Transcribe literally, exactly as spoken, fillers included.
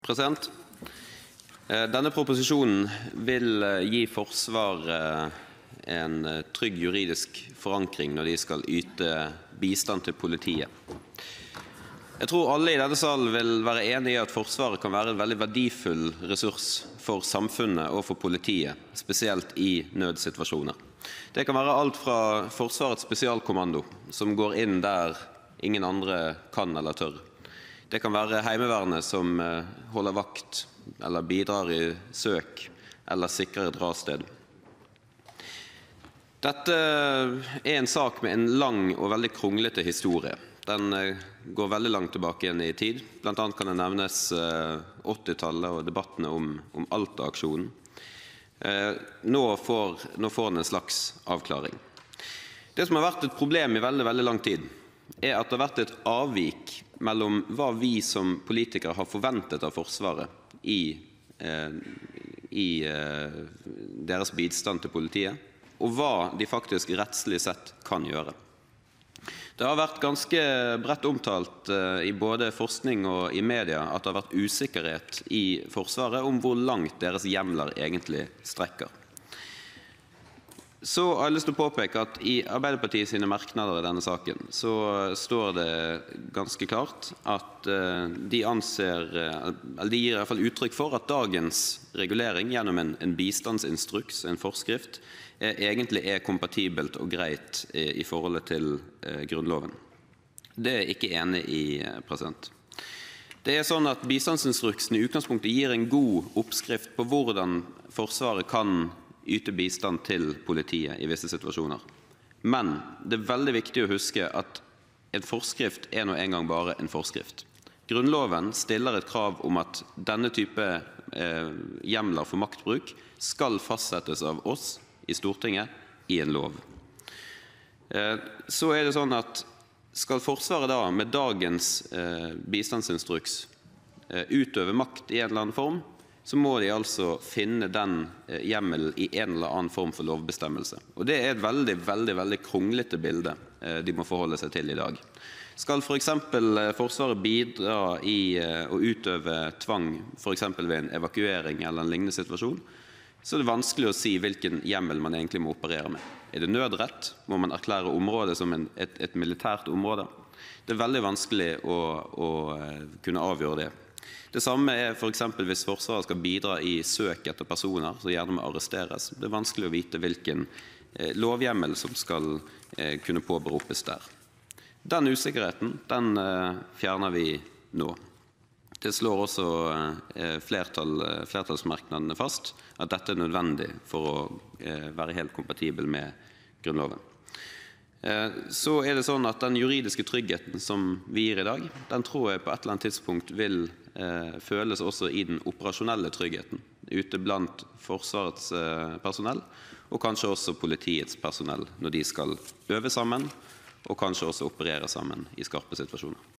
President, denne proposisjonen vil gi Forsvaret en trygg juridisk forankring når de skal yte bistand til politiet. Jeg tror alle i denne salen vil være enige i at Forsvaret kan være en veldig verdifull ressurs for samfunnet og for politiet, spesielt i nødsituasjoner. Det kan være alt fra Forsvarets spesialkommando, som går inn der ingen andre kan eller tør. Det kan være heimevernet som holder vakt, eller bidrar i søk, eller sikrer et rassted. Dette er en sak med en lang og veldig kronglete historie. Den går veldig langt tilbake igjen i tid. Blant annet kan det nevnes åttitallet og debattene om, om Alta-aksjonen. Nå får, nå får den en slags avklaring. Det som har vært et problem i veldig, veldig lang tid, er at det har vært et avvik mellom hva vi som politikere har forventet av Forsvaret i, eh, i eh, deres bistand til politiet, og hva de faktisk rettslig sett kan gjøre. Det har vært ganske bredt omtalt eh, i både forskning og i media at det har vært usikkerhet i Forsvaret om hvor langt deres hjemler egentlig strekker. Så har jeg lyst til å påpeke at i Arbeiderpartiet sine merknader i denne saken så står det ganske klart at de anser, eller de gir i hvert fall uttrykk for at dagens regulering gjennom en, en bistandsinstruks, en forskrift, er, egentlig er kompatibelt og greit i, i forholdet til eh, Grunnloven. Det er jeg ikke enig i, president. Det er sånn at bistandsinstruksen i utgangspunktet gir en god oppskrift på hvordan Forsvaret kan yte bistand til politiet i visse situasjoner. Men det er veldig viktig å huske at en forskrift er nå en gang bare en forskrift. Grunnloven stiller et krav om at denne type eh, hjemler for maktbruk skal fastsettes av oss i Stortinget i en lov. Eh, så er det sånn at skal Forsvaret da med dagens eh, bistandsinstruks eh, utøve makt i en eller annen form, så må de altså finne den hjemmelen i en eller annen form for lovbestemmelse. Og det er et veldig, veldig, veldig kronglete bilde de må forholde seg til i dag. Skal for eksempel Forsvaret bidra i å utøve tvang, for eksempel ved en evakuering eller en lignende situasjon, så er det vanskelig å si hvilken hjemmel man egentlig må operere med. Er det nødrett? Må man erklære området som en, et, et militært område? Det er veldig vanskelig å, å kunne avgjøre det. Det samme er for eksempel hvis Forsvaret skal bidra i søk etter personer, så gjerne må arresteres. Det er vanskelig å vite hvilken eh, lovhjemmel som skal eh, kunne påberopes der. Den usikkerheten, den eh, fjerner vi nå. Det slår også eh, flertall, flertallsmerknadene fast, at dette er nødvendig for å eh, være helt kompatibel med Grunnloven. Eh, så er det sånn at den juridiske tryggheten som vi gir i dag, den tror jeg på et eller annet tidspunkt vil eh, føles også i den operasjonelle tryggheten, ute blant Forsvarets eh, personell, og kanskje også politiets personell, når de skal øve sammen, og kanskje også operere sammen i skarpe situasjoner.